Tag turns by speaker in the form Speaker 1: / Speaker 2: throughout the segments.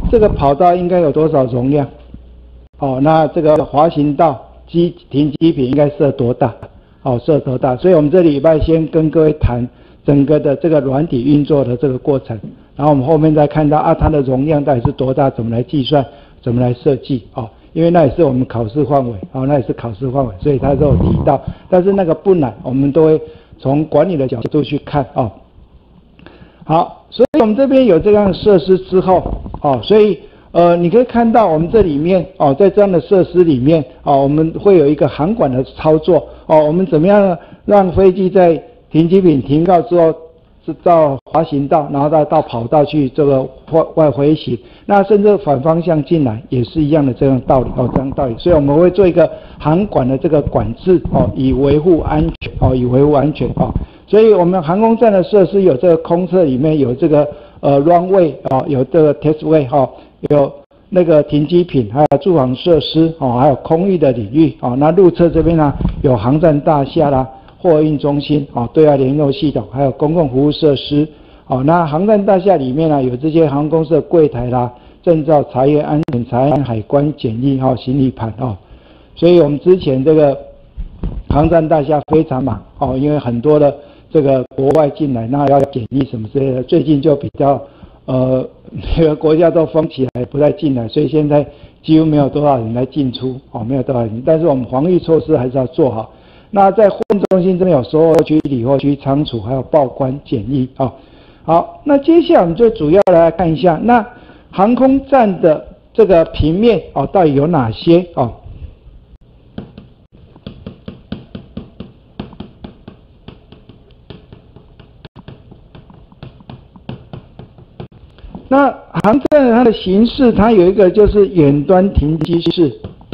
Speaker 1: 这个跑道应该有多少容量？哦，那这个滑行道停机坪应该设多大？哦，设多大？所以我们这礼拜先跟各位谈整个的这个软体运作的这个过程，然后我们后面再看到它的容量到底是多大，怎么来计算，怎么来设计哦。因为那也是我们考试范围，哦，那也是考试范围，所以它都有提到，但是那个不难，我们都会从管理的角度去看哦。好，所以我们这边有这样的设施之后，哦，所以你可以看到我们这里面哦，在这样的设施里面哦，我们会有一个航管的操作哦，我们怎么样让飞机在停机坪停靠之后，到滑行道，然后到跑道去这个外回行，那甚至反方向进来也是一样的这样道理哦，这样道理。所以我们会做一个航管的这个管制哦，以维护安全哦，以维护安全哦。所以我们航空站的设施有这个空侧里面有这个runway 哦，有这个 taxiway 哦，有那个停机坪，还有住房设施哦，还有空域的领域哦。那路侧这边呢有航站大厦啦。货运中心啊，对外联络系统，还有公共服务设施啊。那航站大厦里面呢，有这些航空公司的柜台啦、证照、查验安全、查验海关检疫哈、行李盘哦。所以我们之前这个航站大厦非常忙哦，因为很多的这个国外进来，那要检疫什么之类的。最近就比较每个国家都封起来，不再进来，所以现在几乎没有多少人来进出哦，没有多少人。但是我们防疫措施还是要做好。那在货运中心这边有售货区、理货区、仓储，还有报关检疫啊。好，那接下来我们就主要来看一下，那航空站的这个平面哦，到底有哪些哦？那航站它的形式，它有一个就是远端停机室。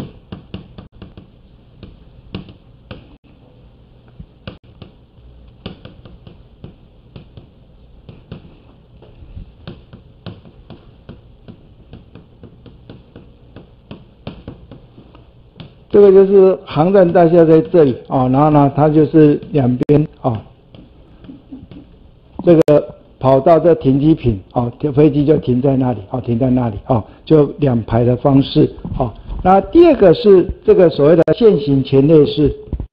Speaker 1: 这个就是航站大厦在这里哦，然后呢，它就是两边哦，这个跑道这停机坪哦，飞机就停在那里哦，停在那里哦，就两排的方式哦。那第二个是这个所谓的线型前列式。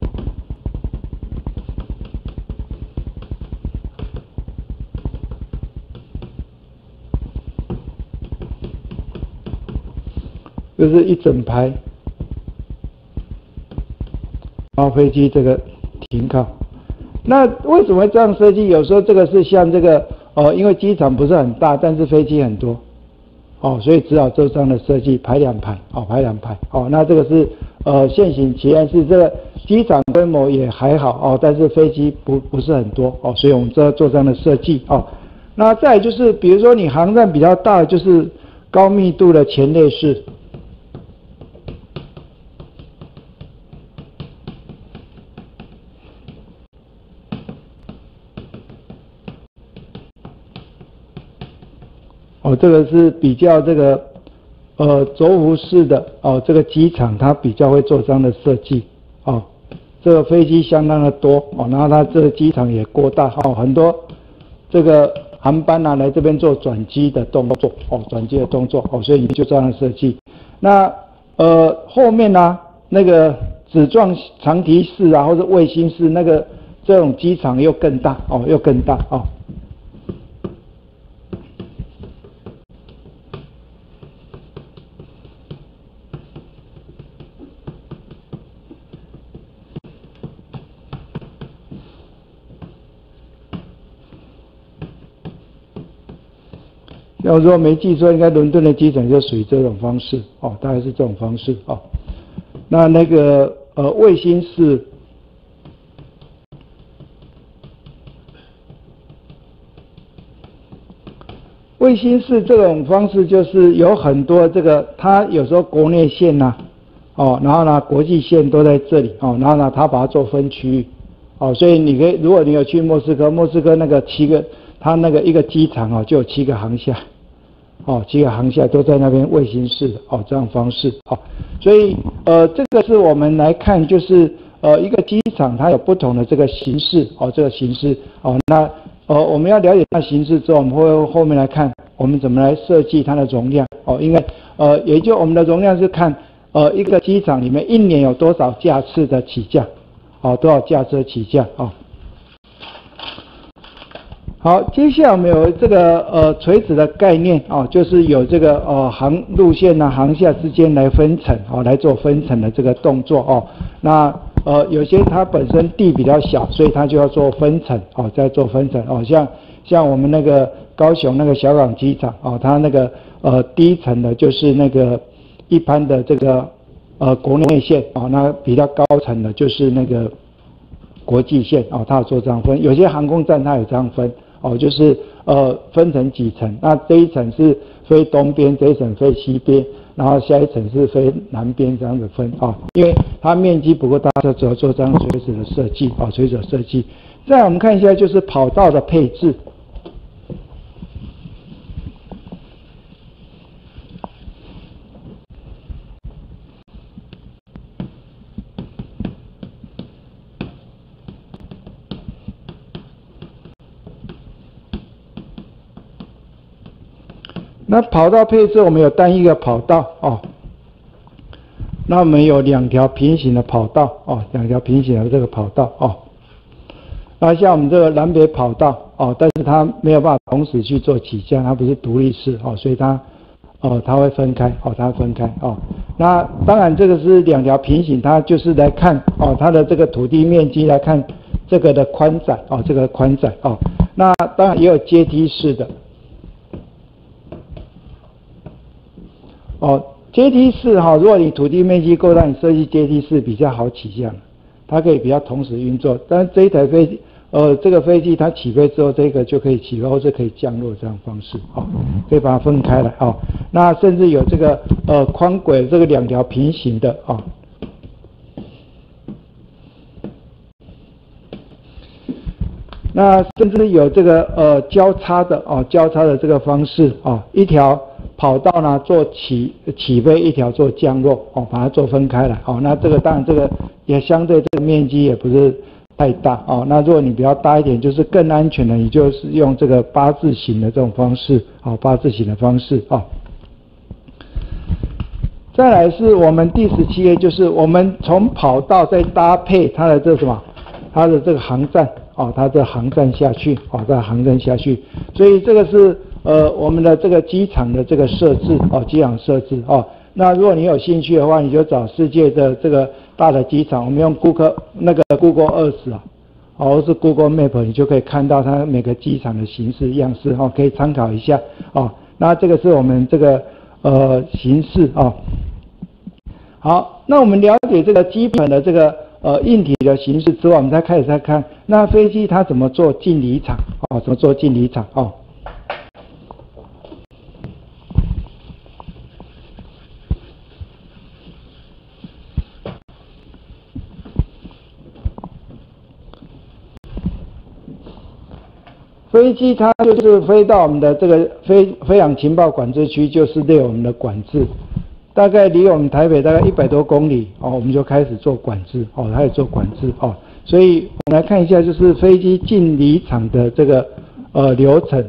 Speaker 1: 就是一整排，然后飞机这个停靠。那为什么这样设计？有时候这个是像这个因为机场不是很大，但是飞机很多哦，所以只好做这样的设计，排两排哦，排两排哦。那这个是现行其案是这个机场规模也还好哦，但是飞机不是很多哦，所以我们这做这样的设计哦。那再来就是比如说你航站比较大，就是高密度的前列式。哦，这个是比较这个轴幅式的哦，这个机场它比较会做这样的设计哦。这个飞机相当的多哦，然后它这个机场也过大哦，很多这个航班来这边做转机的动作哦，转机的动作哦，所以你就这样的设计。那后面呢那个子状长堤式啊，或者卫星式那个这种机场又更大哦，又更大哦。要如果没记错，应该伦敦的机场就属于这种方式哦，大概是这种方式哦。那个卫星式，卫星式这种方式就是有很多这个，它有时候国内线呐、哦，然后呢国际线都在这里哦，然后呢它把它做分区域哦，所以你可以，如果你有去莫斯科，莫斯科那个它那个一个机场哦就有7个航厦。哦，7个航厦都在那边卫星式的哦，这样方式哦，所以这个是我们来看，就是一个机场它有不同的这个形式哦，这个形式哦，那我们要了解它的形式之后，我们会后面来看我们怎么来设计它的容量因为也就我们的容量是看一个机场里面一年有多少架次的起降多少架次的起降好，接下来我们有这个垂直的概念就是有这个航路线航厦之间来分层来做分层的这个动作那有些它本身地比较小，所以它就要做分层再做分层像我们那个高雄那个小港机场它那个第一层的就是那个一般的这个国内线那比较高层的就是那个国际线它有做这样分，有些航空站它有这样分就是分成几层，那这一层是飞东边，这一层飞西边，然后下一层是飞南边这样子分因为它面积不够大，就只有做这样垂直的设计垂直的设计。再来我们看一下就是跑道的配置。那跑道配置我们有单一个跑道那我们有2条平行的跑道2条平行的这个跑道那像我们这个南北跑道但是它没有办法同时去做起降，它不是独立式所以它会分开它会分开那当然这个是2条平行，它就是来看它的这个土地面积来看这个的宽窄这个宽窄那当然也有阶梯式的。阶梯式如果你土地面积够大，你设计阶梯式比较好起降，它可以比较同时运作。但是这一台飞机，这个飞机它起飞之后，这个就可以起飞或者可以降落这样方式可以把它分开来那甚至有这个宽轨这个2条平行的那甚至有这个交叉的这个方式一条跑道呢做起飞，一条做降落把它做分开来那这个当然这个也相对这个面积也不是太大那如果你比较大一点，就是更安全的，你就是用这个8字形的这种方式8字形的方式再来是我们第17页，就是我们从跑道再搭配它的这什么，它的这个航站它这航站下去这航站下去，所以这个是我们的这个机场的这个设置机场设置那如果你有兴趣的话，你就找世界的这个大的机场，我们用 Google Earth 或是 Google Map， 你就可以看到它每个机场的形式样式可以参考一下那这个是我们这个形式好，那我们了解这个基本的这个硬体的形式之后，我们再开始看那飞机它怎么做进离场怎么做进离场飞机它就是飞到我们的这个飞航情报管制区，就是对我们的管制，大概离我们台北大概100多公里我们就开始做管制开始做管制所以我们来看一下，就是飞机进离场的这个流程。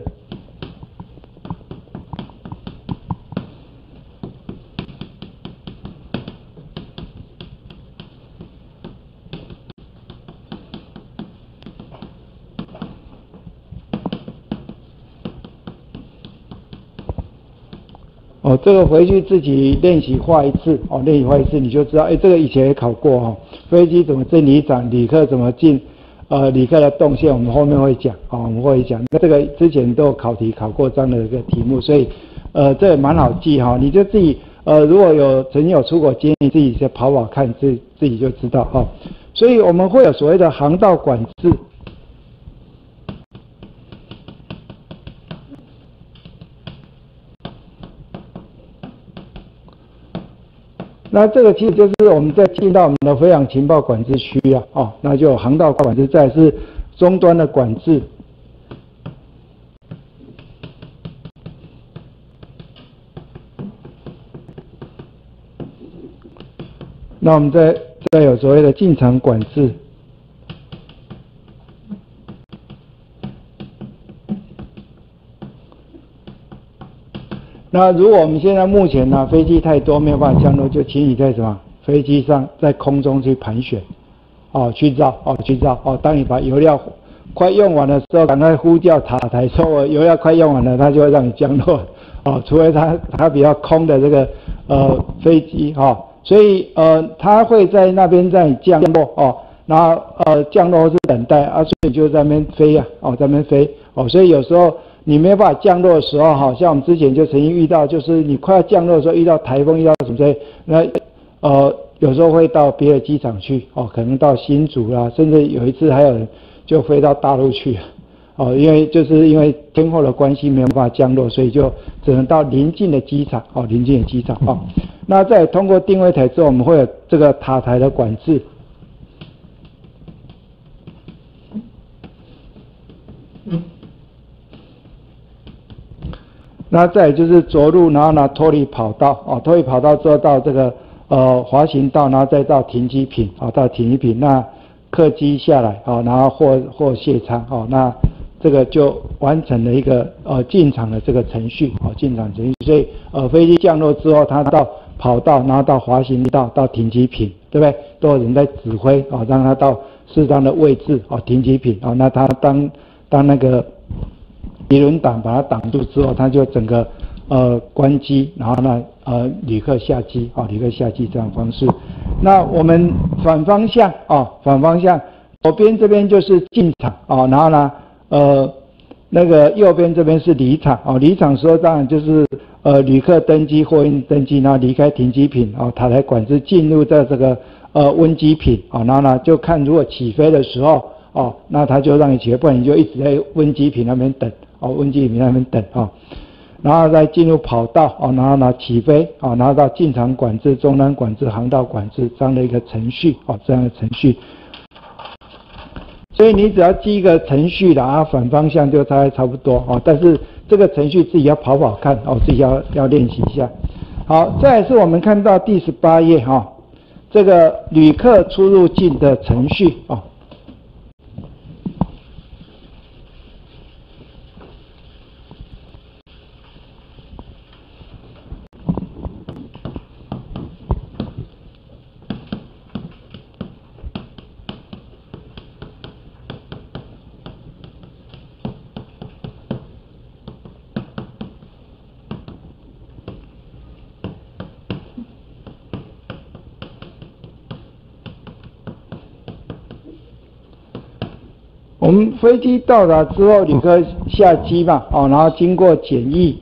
Speaker 1: 这个回去自己练习画一次练习画一次你就知道，这个以前也考过飞机怎么进离场，旅客怎么进，旅客的动线我们后面会讲我们会讲。那这个之前都有考过这样的一个题目，所以这也蛮好记你就自己如果曾经有出国经验，自己先跑跑看，自己就知道所以我们会有所谓的航道管制。那这个其实就是我们在进到我们的飞航情报管制区那就有航道管制，再是终端的管制。那我们再有所谓的进场管制。 那如果我们现在目前呢飞机太多没有办法降落，就请你在什么飞机上在空中去盘旋，去绕，去绕，当你把油料快用完的时候，赶快呼叫塔台说我油料快用完了，它就会让你降落，除非它比较空的这个飞机所以它会在那边让你降落然后降落或是等待所以你就在那边飞在那边飞所以有时候你没有办法降落的时候像我们之前就曾经遇到，就是你快要降落的时候遇到台风遇到什么之类，那有时候会到别的机场去可能到新竹啦，甚至有一次还有人就飞到大陆去因为天候的关系没有办法降落，所以就只能到邻近的机场邻近的机场那再通过定位台之后，我们会有这个塔台的管制。那再来就是着陆，然后呢脱离跑道脱离跑道之后到这个滑行道，然后再到停机坪到停机坪，那客机下来然后或卸舱那这个就完成了一个进场的这个程序进场程序。所以飞机降落之后，它到跑道，然后到滑行道，到停机坪，对不对？都有人在指挥让它到适当的位置停机坪那它当那个敌人挡把它挡住之后，它就整个关机，然后呢旅客下机旅客下机这样的方式。那我们反方向反方向左边这边就是进场然后呢那个右边这边是离场离场时候当然就是旅客登机货运登机，然后离开停机坪塔台管制进入在这个温机坪然后呢就看如果起飞的时候那他就让你起飞，不然你就一直在温机坪那边等温机坪那边等然后再进入跑道然后呢起飞然后到进场管制、中端管制、航道管制这样的一个程序这样的程序。所以你只要记一个程序啦反方向就差不多但是这个程序自己要跑看自己要练习一下。好，再来是我们看到第18页这个旅客出入境的程序我们飞机到达之后，旅客下机嘛，然后经过检疫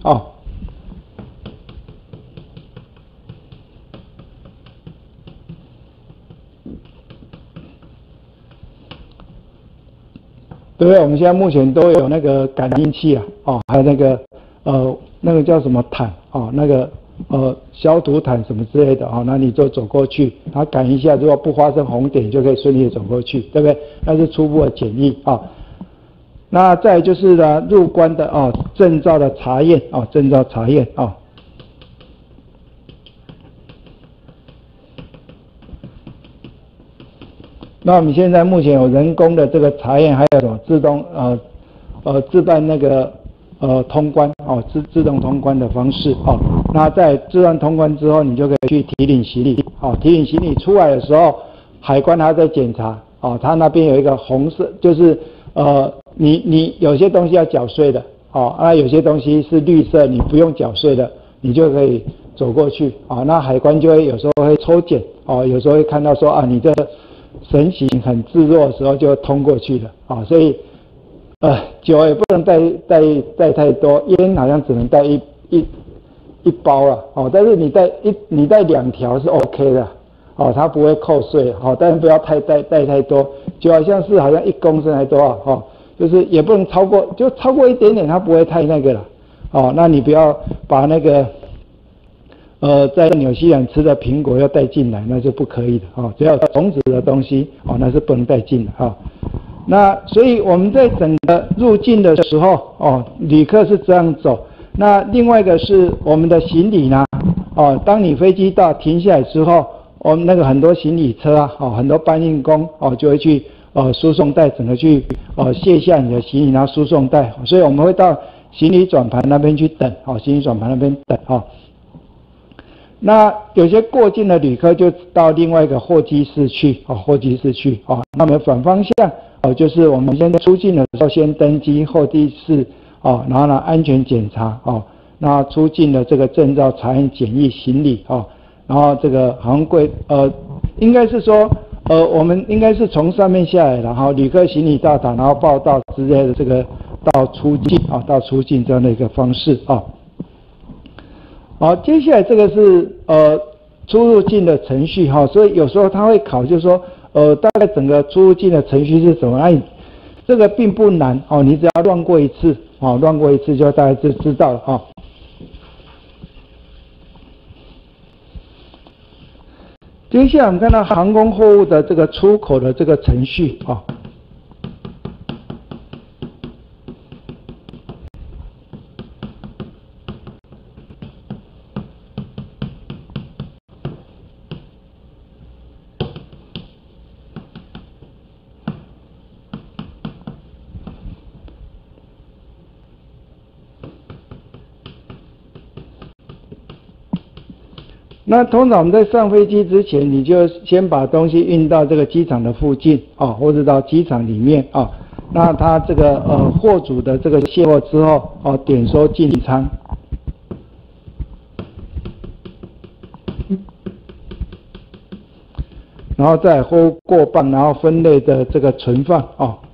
Speaker 1: 对不对？我们现在目前都有那个感应器还有那个叫什么毯那个消毒毯什么之类的那你就走过去，它感应一下，如果不发生红点，就可以顺利的走过去，对不对？那是初步的检疫那再来就是呢，入关的证照的查验证照查验那我们现在目前有人工的这个查验，还有什么自动自办那个通关自动通关的方式那在自动通关之后，你就可以去提领行李提领行李出来的时候，海关还在检查他那边有一个红色，就是你有些东西要缴税的有些东西是绿色，你不用缴税的，你就可以走过去那海关就会有时候会抽检有时候会看到说你这神情很自若的时候就通过去了所以酒也不能带太多，烟好像只能带一包了但是你带2条是 OK 的它不会扣税但是不要带太多，就好像1公升还多少就是也不能超过，就超过一点点它不会太那个了那你不要把那个在纽西兰吃的苹果要带进来，那就不可以的只要有种子的东西那是不能带进的那所以我们在整个入境的时候旅客是这样走。那另外一个是我们的行李呢当你飞机到停下来之后，我们那个很多行李车很多搬运工就会去输送带整个去卸下你的行李，然后输送带，所以我们会到行李转盘那边去等，行李转盘那边等，那有些过境的旅客就到另外一个候机室去，候机室去，那么反方向，就是我们先出境的时候先登机候机室，然后呢安全检查，那出境的这个证照查验检疫行李，然后这个航柜，应该是说，我们应该是从上面下来，然后旅客行李到达，然后报到之类的这个到出境，到出境这样的一个方式，好，接下来这个是出入境的程序，所以有时候他会考，就是说大概整个出入境的程序是什么？这个并不难，你只要乱过一次，乱过一次就大概就知道了，接下来我们看到航空货物的这个出口的这个程序，那通常我们在上飞机之前，你就先把东西运到这个机场的附近，或者到机场里面，那它这个货主的这个卸货之后，点收进仓，然后再货物过磅，然后分类的这个存放，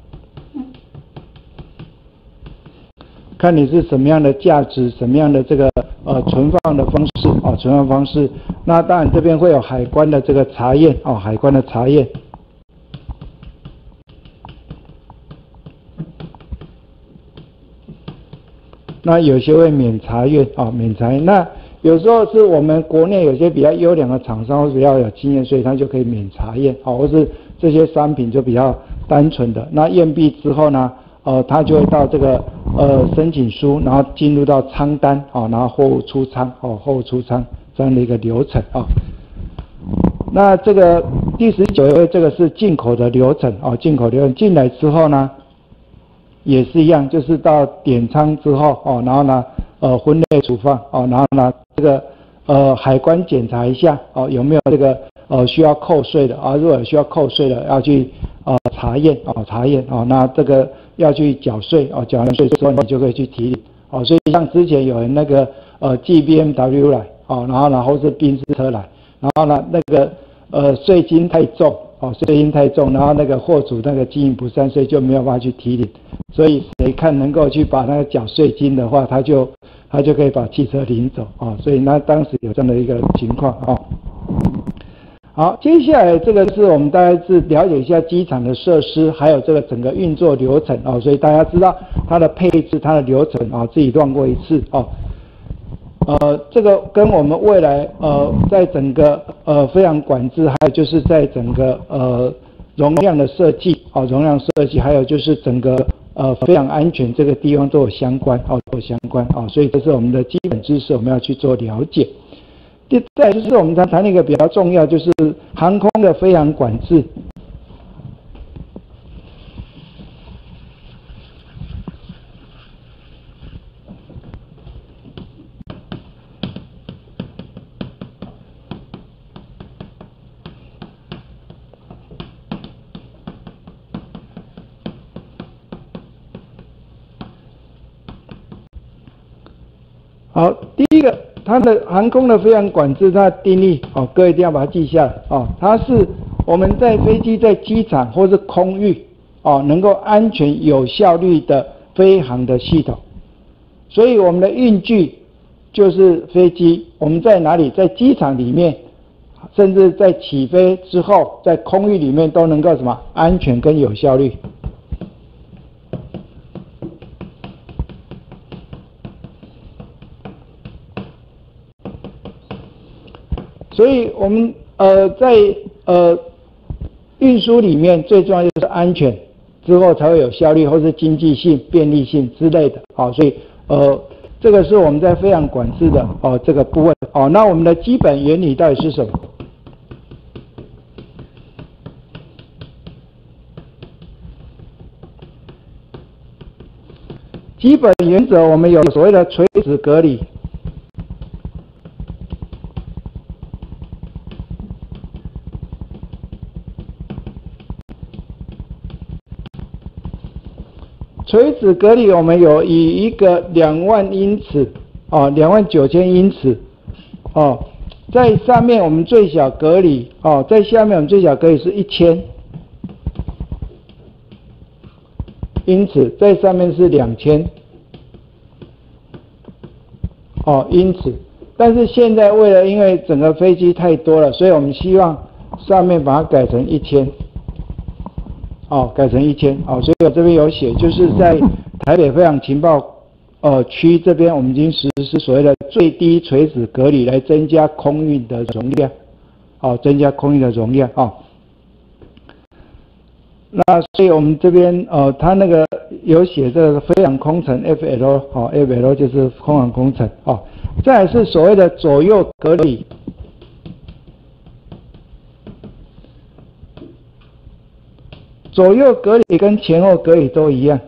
Speaker 1: 看你是什么样的价值，什么样的这个存放的方式，存放方式。那当然这边会有海关的这个查验，海关的查验。那有些会免查验，免查验。那有时候是我们国内有些比较优良的厂商或比较有经验，所以他就可以免查验，或是这些商品就比较单纯的。那验毕之后呢，他就会到这个申请书，然后进入到仓单，然后货物出仓，货物出仓这样的一个流程，那这个第19页这个是进口的流程，进口流程进来之后呢，也是一样，就是到点仓之后，然后呢，分类处放，然后呢，这个海关检查一下，有没有这个需要扣税的，如果有需要扣税的，要去查验，那这个要去缴税，缴完税之后你就可以去提领，所以像之前有人那个寄 BMW 来，然后呢或是宾士车来，然后呢那个税金太重，税金太重，然后那个货主那个经营不善，所以就没有办法去提领，所以谁看能够去把那个缴税金的话，他就可以把汽车领走，所以那当时有这样的一个情况，好，接下来这个是我们大概是了解一下机场的设施，还有这个整个运作流程，所以大家知道它的配置、它的流程，自己乱过一次，这个跟我们未来在整个飞航管制，还有就是在整个容量的设计，容量设计，还有就是整个飞航安全这个地方都有相关，所以这是我们的基本知识，我们要去做了解。再来就是我们谈一个比较重要，就是航空的飞航管制。好，第一个，它的航空的飞航管制，它的定义，各位一定要把它记下来，它是我们在飞机在机场或是空域，能够安全有效率的飞航的系统。所以我们的运具就是飞机，我们在哪里，在机场里面，甚至在起飞之后，在空域里面都能够什么安全跟有效率。所以我们在运输里面最重要就是安全，之后才会有效率或是经济性、便利性之类的。所以这个是我们在飞航管制的这个部分。那我们的基本原理到底是什么？ 基本原则我们有所谓的垂直隔离。垂直隔离我们有以一个2万英尺29000英尺在上面我们最小隔离在下面我们最小隔离是1000英尺，在上面是2000英尺。但是现在因为整个飞机太多了，所以我们希望上面把它改成1000。改成1000所以我这边有写，就是在台北飞航情报区这边，我们已经实施所谓的最低垂直隔离，来增加空运的容量，增加空运的容量那所以我们这边它那个有写这个飞航空程 FL，FL 就是空航空程再来是所谓的左右隔离。左右隔离跟前后隔离都一样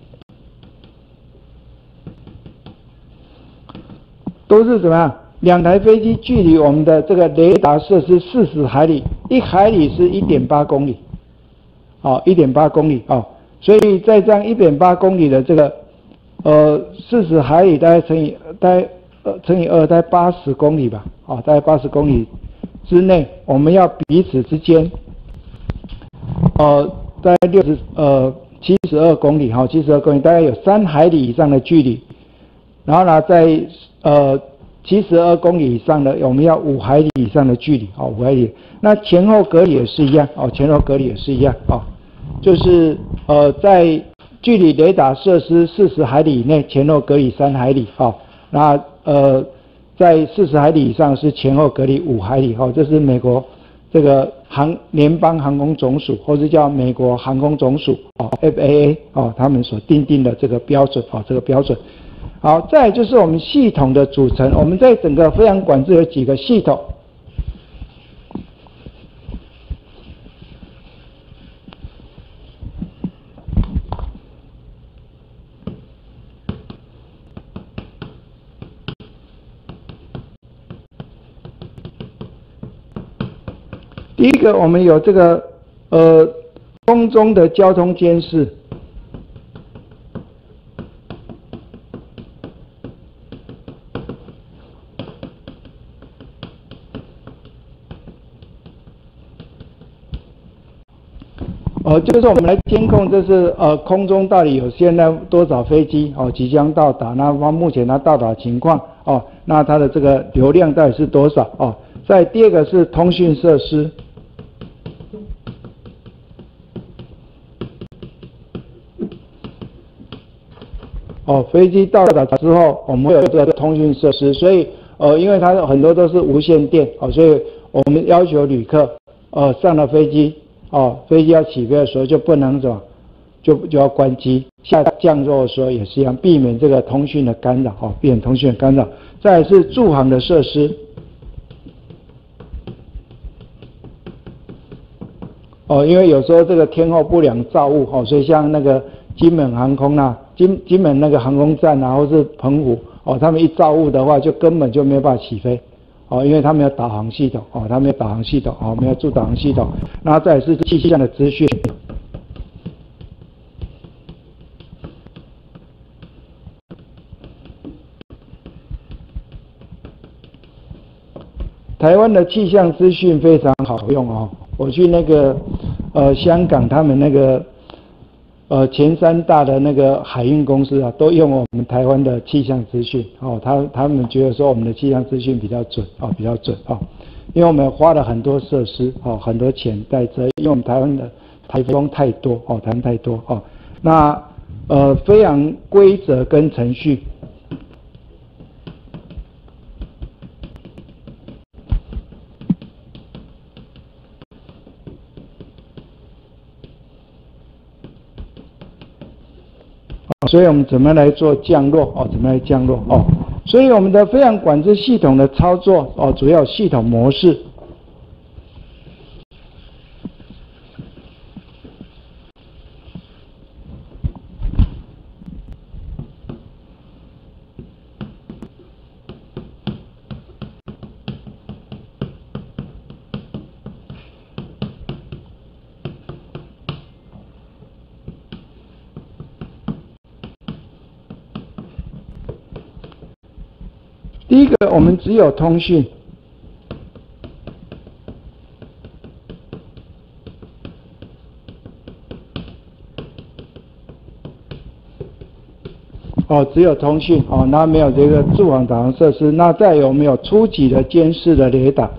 Speaker 1: 都是怎么样？2台飞机距离我们的这个雷达设施40海里，1海里是1.8公里，1.8公里所以在这样1.8公里的这个40海里大概乘以2，大概80公里吧，大概80公里之内，我们要彼此之间大概72公里72公里，大概有3海里以上的距离。然后呢，在72公里以上的，我们要5海里以上的距离5海里。那前后隔离也是一样前后隔离也是一样就是在距离雷达设施40海里以内，前后隔离3海里那在40海里以上是前后隔离5海里这是美国这个联邦航空总署，或是叫美国航空总署FAA 他们所订定的这个标准这个标准。好，再来就是我们系统的组成，我们在整个飞航管制有几个系统。第一个，我们有这个空中的交通监视。就是我们来监控，这是空中到底有现在多少飞机即将到达，那目前它到达情况那它的这个流量到底是多少再第二个是通讯设施。飞机到达之后，我们会有这个通讯设施，所以因为它很多都是无线电所以我们要求旅客上了飞机飞机要起飞的时候就不能怎么就要关机，下降落的时候也是一样，避免这个通讯的干扰避免通讯的干扰。再来是驻航的设施因为有时候这个天候不良造雾所以像那个金门航空金门那个航空站或是澎湖他们一造雾的话，就根本就没有办法起飞因为他们有导航系统他们有导航系统没有助导航系统。然后再来是气象的资讯。台湾的气象资讯非常好用我去那个香港，他们那个前3大的那个海运公司都用我们台湾的气象资讯他们觉得说我们的气象资讯比较准比较准因为我们花了很多设施很多钱在这，因为我们台湾的台风太多台风太多那飞航规则跟程序。所以我们怎么来做降落怎么来降落所以我们的飞航管制系统的操作主要有系统模式。 第一个，我们只有通讯。只有通讯那没有这个驻防导航设施。那再有没有初级的监视的雷达？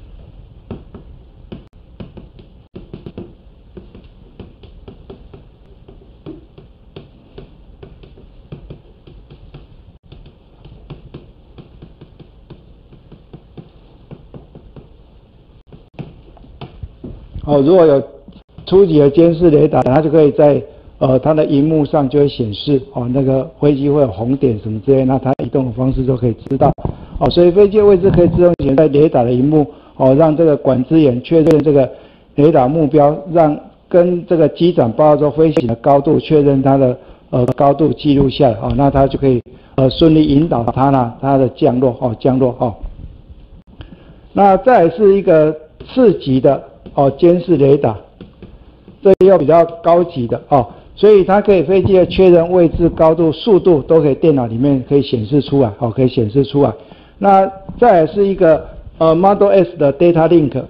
Speaker 1: 如果有初级的监视雷达，它就可以在它的荧幕上就会显示那个飞机会有红点什么之类，那它移动的方式就可以知道所以飞机的位置可以自动显在雷达的荧幕让这个管制员确认这个雷达目标，让跟这个机长报告之后飞行的高度，确认它的高度记录下来那它就可以顺利引导它的降落降落那再来是一个次级的监视雷达，这又比较高级的所以它可以飞机的确认位置、高度、速度都可以电脑里面可以显示出来可以显示出来。那再来是一个Model S 的 Data Link，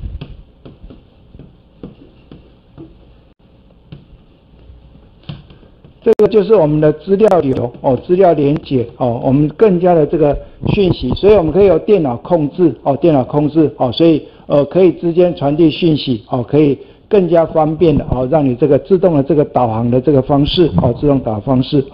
Speaker 1: 这个就是我们的资料流资料连接我们更加的这个讯息，所以我们可以由电脑控制电脑控制所以可以之间传递讯息可以更加方便的让你这个自动的这个导航的这个方式自动导航方式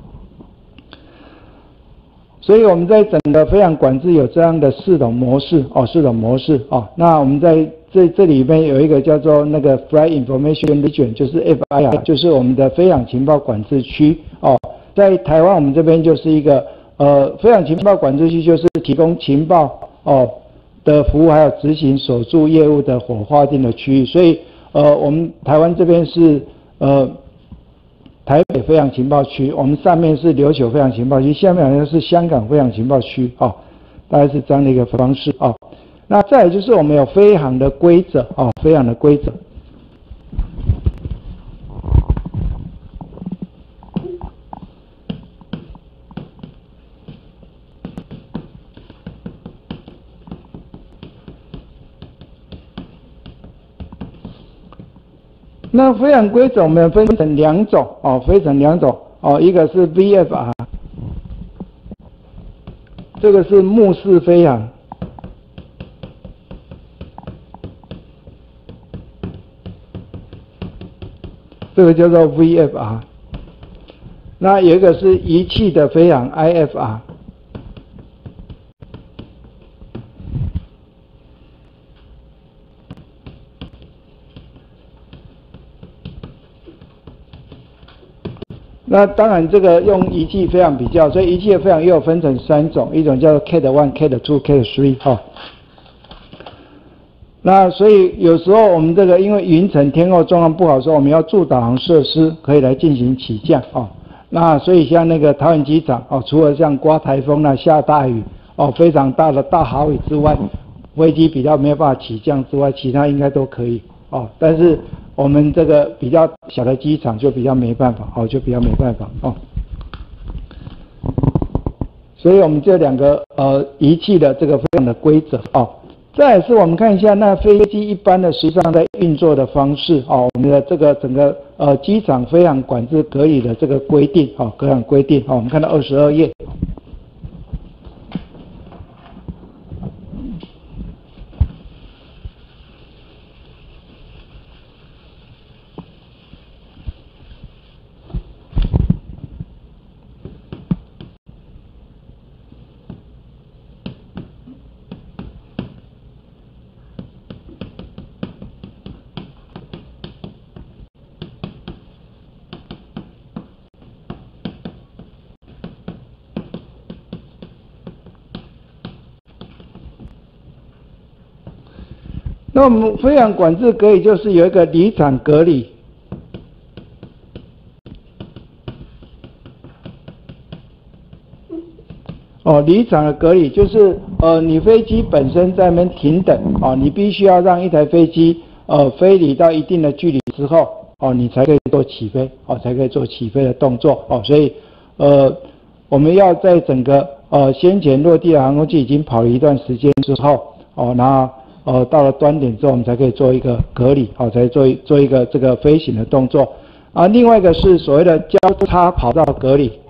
Speaker 1: 所以我们在整个飞航管制有这样的4种模式那我们在这里面有一个叫做那个 Flight Information Region， 就是 FIR， 就是我们的飞航情报管制区在台湾我们这边就是一个飞航情报管制区，就是提供情报的服务，还有执行守住业务的划定的区域。所以我们台湾这边是台北飞航情报区，我们上面是琉球飞航情报区，下面好像是香港飞航情报区大概是这样的一个方式那再来就是我们有飞航的规则飞航的规则。那飞航规则我们分成2种分成2种一个是 VFR， 这个是目视飞航，这个叫做 VFR。那有一个是仪器的飞航 IFR。那当然，这个用仪器飞航比较，所以仪器的飞航又有分成3种，一种叫做 Cat 1、Cat 2、Cat 3那所以有时候我们这个因为云层天候状况不好的时候，我们要驻导航设施可以来进行起降那所以像那个桃园机场除了像刮台风下大雨非常大的大豪雨之外，飞机比较没有办法起降之外，其他应该都可以但是我们这个比较小的机场就比较没办法所以我们这2个仪器的这个飞航的规则再来是我们看一下那飞机一般的实际上在运作的方式我们的这个整个机场飞航管制隔离的这个规定隔航规定我们看到22页。那我们飞航管制隔离就是有一个离场隔离，离场的隔离就是你飞机本身在那边停等你必须要让一台飞机飞离到一定的距离之后你才可以做起飞才可以做起飞的动作所以我们要在整个先前落地的航空器已经跑了一段时间之后，然后到了端点之后，我们才可以做一个隔离，才做一个这个飞行的动作。另外一个是所谓的交叉跑道隔离，